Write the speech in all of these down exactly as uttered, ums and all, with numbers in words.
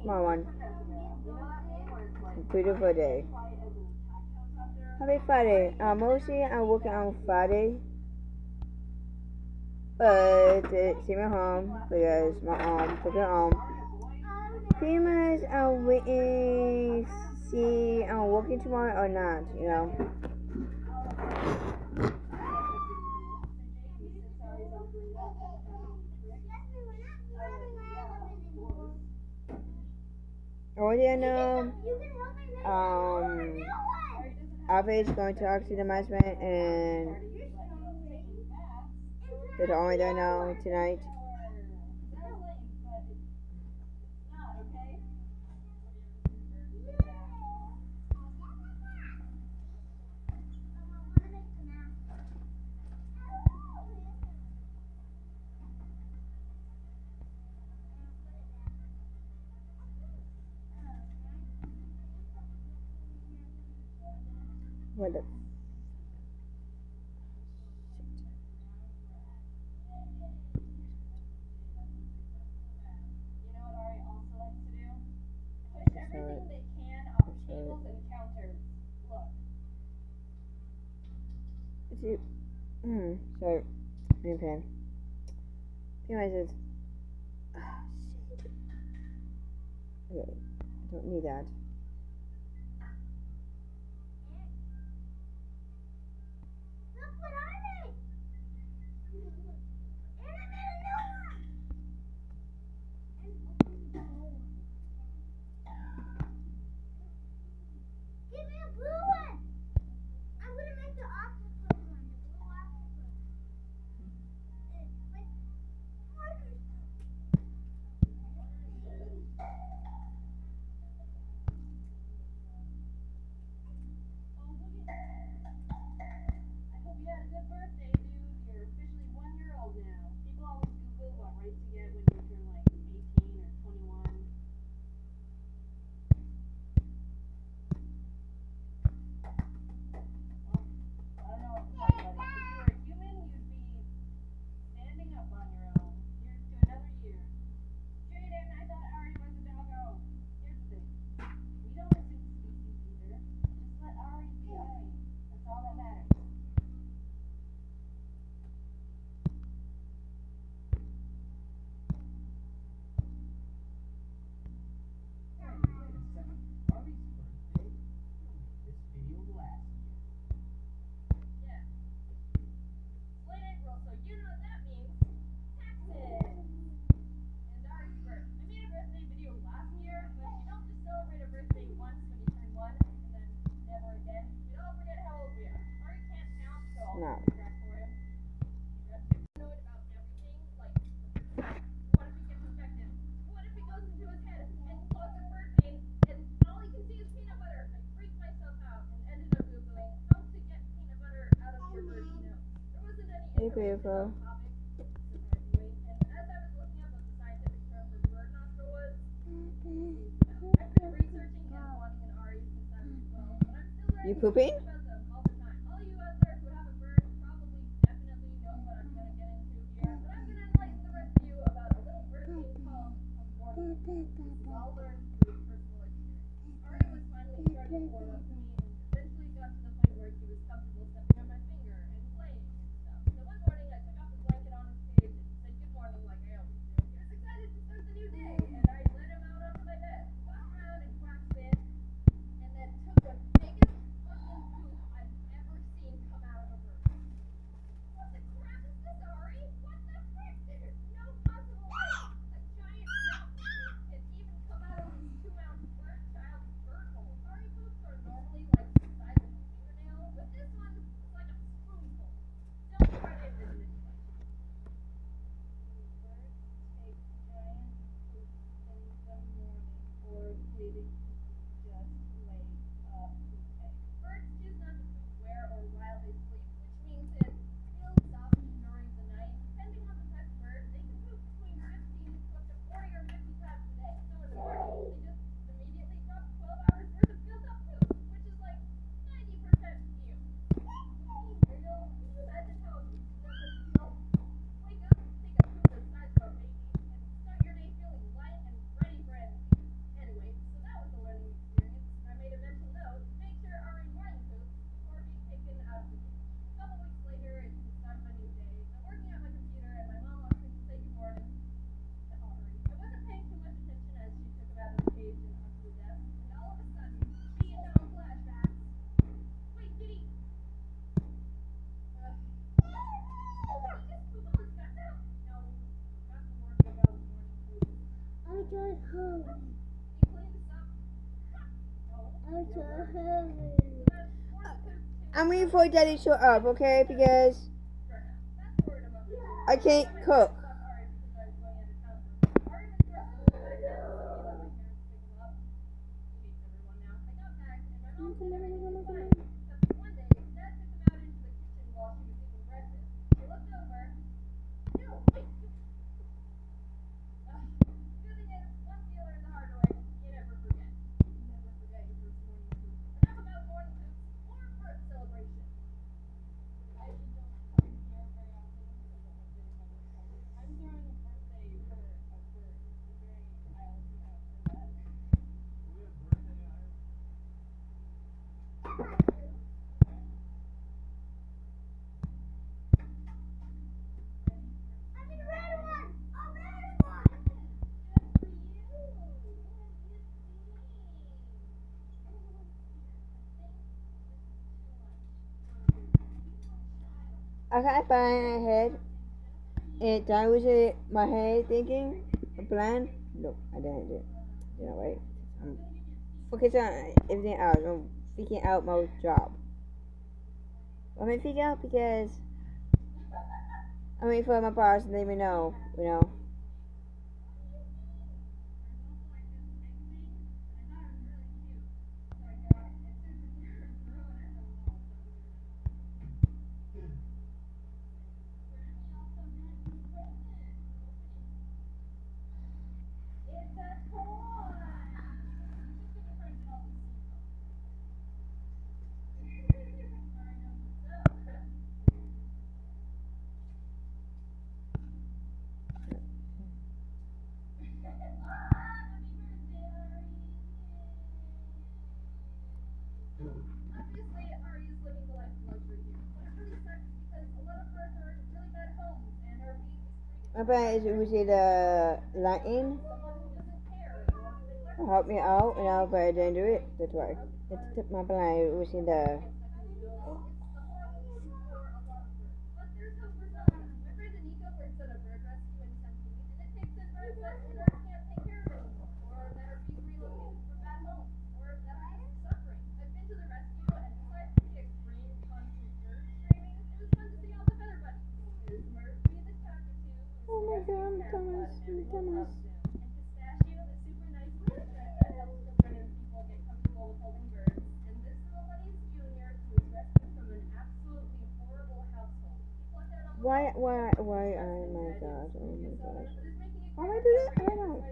Small one. Beautiful day. Happy Friday. Uh, mostly I'm working on Friday. But it's me home because my um took it home. Pretty much I'm waiting see I'm working tomorrow or not, you know. I already know um Alfred is going to talk to the management and that's all I don't know tonight. What the Everything they can off tables and counters. Look. It's hmm, sorry. New pen. Anyways, it's ah, shit. Okay, I don't need that. Look what I made. And I made a new one. Give me a blue one. I'm gonna make the octopus one, the blue octopus. Like markers. I hope you had a good birthday, dude. You're officially one year old now. People always Google what rights you get when you turn like eighteen or twenty-one. Well, I don't know what to tell you, buddy. If you were a human, you'd be standing up on your own. Here's to another year. Jaden, I thought Ari was a doggo. Here's the thing. We don't listen to species either. Just let Ari be Ari. That's all that matters. Yeah. It's late April, so you know what that means. Taxes! And Ari's birth. I made a birthday video last year, but you don't just celebrate a birthday once when you turn one, and then never again. We all forget how old we are. Ari can't count, so I'll No. keep track for him. If he's paranoid about everything, like, what if he gets infected? What if he goes into his head and clogs a bird vein, and all he can see is peanut butter? I freaked myself out and ended up Googling how to get peanut butter out of your bird's nose. There wasn't any Hey, information beautiful. on the topic, surprisingly, and as I was looking up what the scientific term for bird nostril was, I've been researching and wanting an Ari since I was twelve, but I'm still You learning pooping? about them all the time. All you out there who have a bird probably definitely know what I'm gonna get into here, but I'm gonna enlighten the rest of you about a little bird named Paul on board. This is all learned through personal experience. Ari was finally starting to warm up to me and eventually got to the point where he was comfortable stepping on my finger and playing and stuff. So one morning I took off the blanket on his cage and said good morning like I always do. He was excited to start the new day, and I let him out onto my bed, walked around and quacked spit, and then took the biggest fucking poop I've ever seen come out of a bird. What the crap is this, Ari? What the frick? There's no possible way a giant mountain poop can even come out of this two-ounce bird child's bird hole. Ari poops are normally I'm waiting for Daddy to show up, okay? Because I can't cook. I got a plan in my head. And that was it. My head thinking a plan. No, I didn't do it. You know, right? I'm focusing on everything else. I'm figuring out my job. I'm gonna figure out because I'm waiting for my boss to let me know. You know. My plan is usually the lightning to help me out, you know, but I didn't do it. That's why. That's my plan. Was in the oh my god, Thomas, Thomas. Why, why, why, oh my gosh, oh my gosh. Why would I do that? I don't know.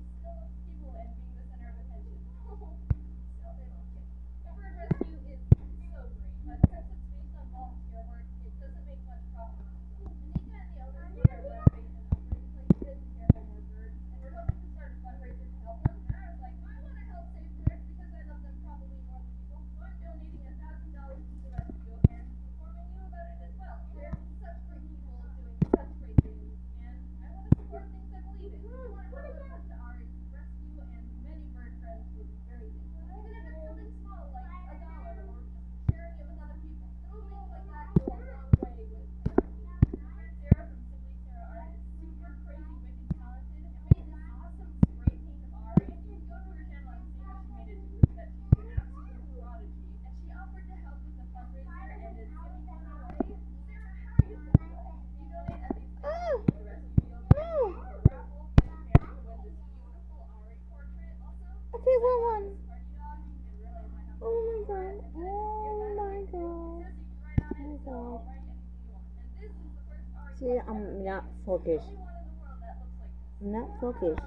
Oh, no. Okay, one, one. Oh my god, oh my god, oh my god. See, I'm not focused. I'm not focused.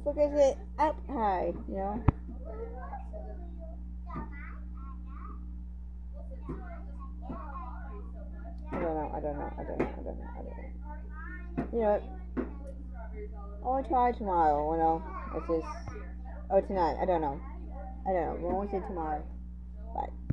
focus it up high, you know? I don't know, I don't know, I don't know, I don't know, I don't know. You know what? I'll try tomorrow, you know? It's just, or tonight, I don't know. I don't know, we'll see tomorrow. Bye.